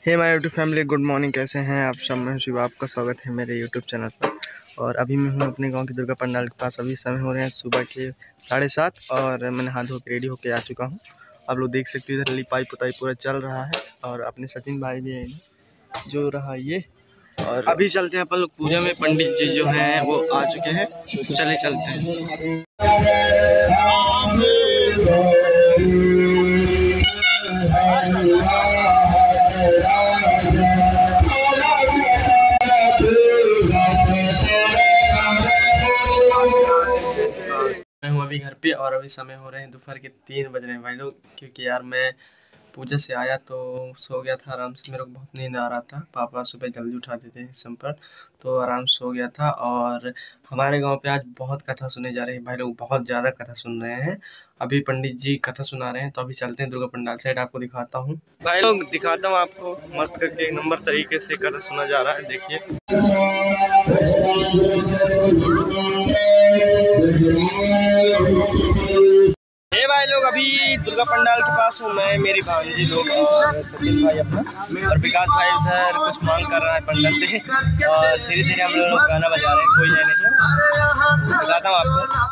Hey my YouTube family, good morning. कैसे हैं आप सब? मैं शिव, आपका स्वागत है मेरे यूट्यूब चैनल पर। और अभी मैं हूं अपने गांव की दुर्गा पंडाल के पास। अभी समय हो रहे हैं सुबह के 7:30 और मैं नहा धो के रेडी होके आ चुका हूं। आप लोग देख सकते हो इधर लिपाई पुताई पूरा चल रहा है और अपने सचिन भाई भी हैं जो रहा ये। और अभी चलते हैं अपन लोग पूजा में। पंडित जी जो हैं वो आ चुके हैं, तो चलिए चलते हैं। मैं हूँ अभी घर पे और अभी समय हो रहे हैं दोपहर के 3 बज रहे हैं भाई लोग। क्योंकि यार मैं पूजा से आया तो सो गया था आराम से। मेरे को बहुत नींद आ रहा था। पापा सुबह जल्दी उठा देते हैं समय पर, तो आराम से सो गया था। और हमारे गांव पे आज बहुत कथा सुने जा रही है भाई लोग, बहुत ज़्यादा कथा सुन रहे हैं। अभी पंडित जी कथा सुना रहे हैं, तो अभी चलते हैं दुर्गा पंडाल साइड, आपको दिखाता हूँ भाई लोग। दिखाता हूँ आपको मस्त करके, एक नंबर तरीके से कथा सुना जा रहा है, देखिए। हे भाई लोग, अभी दुर्गा पंडाल के पास हूँ मैं, मेरी भांजी लोग और सचिन भाई अपना, और विकास भाई उधर कुछ मांग कर रहा है पंडाल से। और धीरे धीरे हम लोग गाना बजा रहे हैं, कोई है नहीं, बताता हूँ आपको।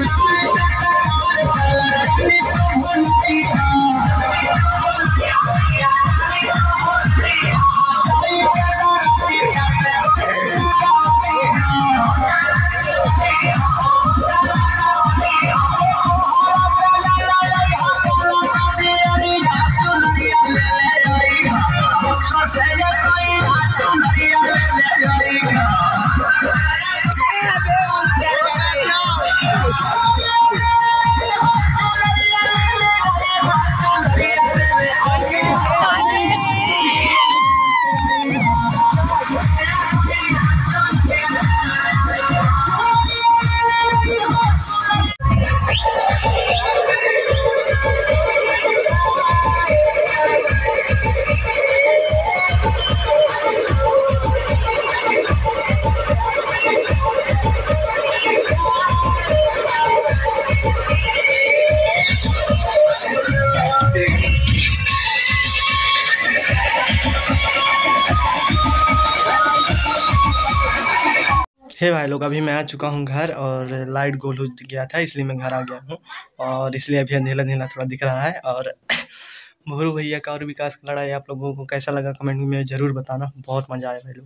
हे भाई लोग, अभी मैं आ चुका हूँ घर और लाइट गोल हो गया था, इसलिए मैं घर आ गया हूँ। और इसलिए अभी अंधेला अंधेला थोड़ा दिख रहा है। और मोहरू भैया का और विकास का लड़ाई आप लोगों को कैसा लगा कमेंट में ज़रूर बताना। बहुत मज़ा आया भाई लोग।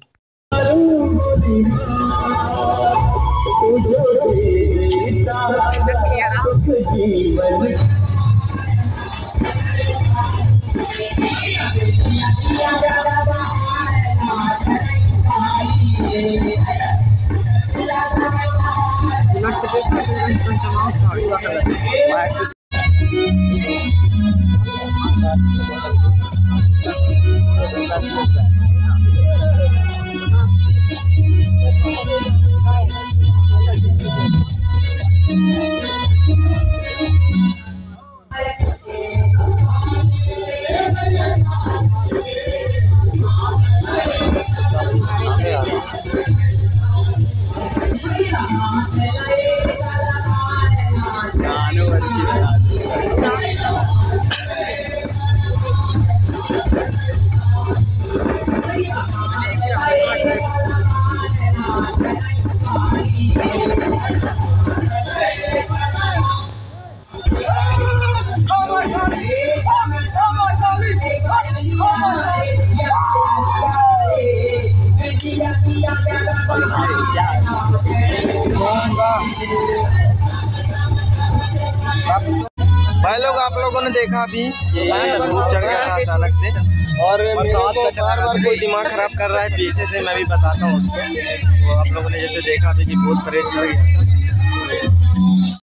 भाई लोग, आप लोगों ने देखा अभी ये धूप चढ़ गया था अचानक से, और बार बार कोई दिमाग खराब कर रहा है पीछे से। मैं भी बताता हूँ उसको। तो आप लोगों ने जैसे देखा अभी कि बहुत परेड चढ़ गया था।